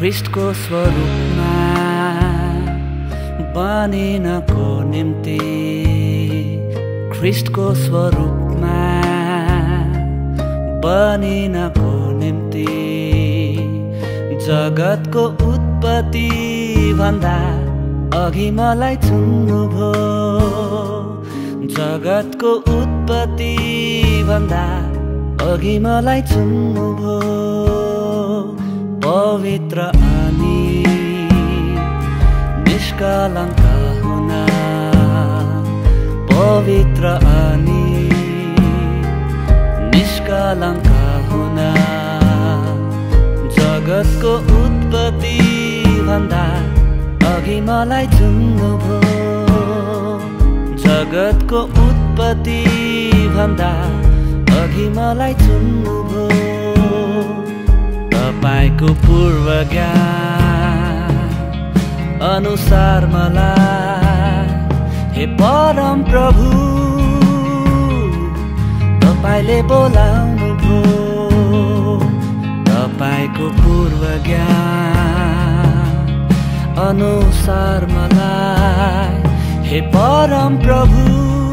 ख्रिस्टको स्वरूपमा बनिनको निम्ति, ख्रिस्टको स्वरूपमा बनिनको निम्ति जगतको उत्पत्ति भन्दा अघि मलाई चुन्नुभयो। जगतको उत्पत्ति भन्दा अघि मलाई चुन्नुभयो। पवित्र अनि निष्कलङ्क हुन, पवित्र अनि निष्कलङ्क हुन जगतको उत्पत्ति भन्दा अघि मलाई चुन्नुभयो। जगतको उत्पत्ति भन्दा अघि मलाई चुन्नुभयो। तपाईको पूर्व ज्ञान अनुसार मलाई हे परम प्रभु तपाईले बोलाउनु भयो। तपाईको पूर्व ज्ञान अनुसार मलाई हे परम प्रभु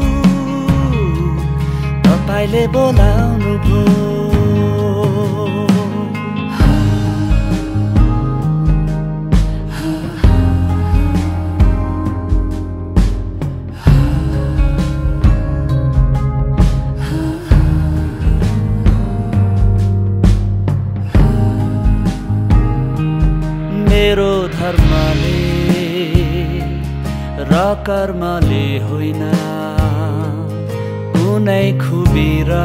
तपाईले बोलाउनु भयो। मेरो धर्मले र कर्मले होइन, कुनै खुबी र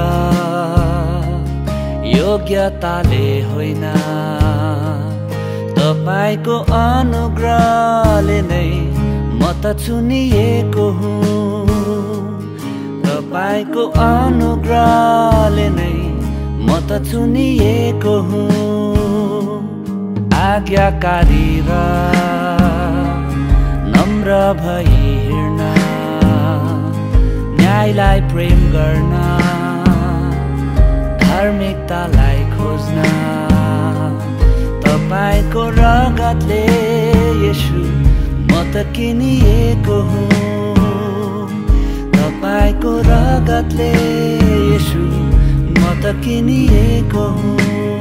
योग्यताले होइन, तपाईको अनुग्रहले नै म त चुनिएको हुँ। तपाईको अनुग्रहले नै म त चुनिएको हुँ। आज्ञाकारी र नम्र भई हिँड्न, न्यायलाई प्रेम गर्न, धार्मिकतालाई खोज्न तपाईको रगतले येशू म त किनिएको हुँ। तपाईको रगतले येशू म त किनिएको हुँ।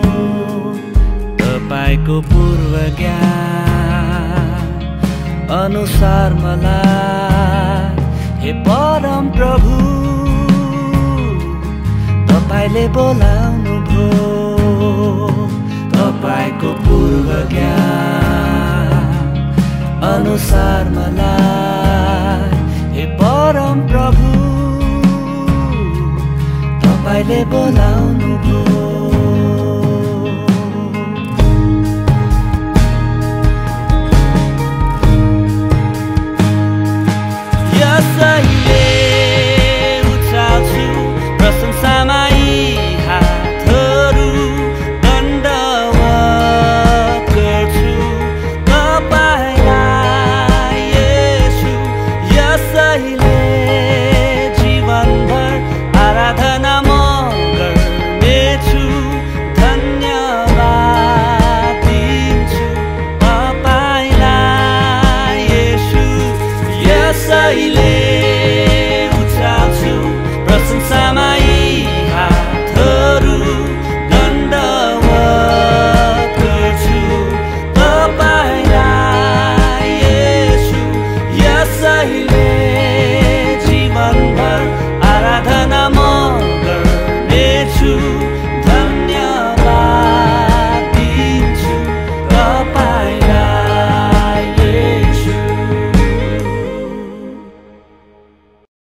तपाईको पूर्व ज्ञान अनुसार मलाई हे परम प्रभु तपाईले बोलाउनु भयो। तपाईको पूर्व ज्ञान अनुसार मलाई हे परम प्रभु तपाईले बोलाउनु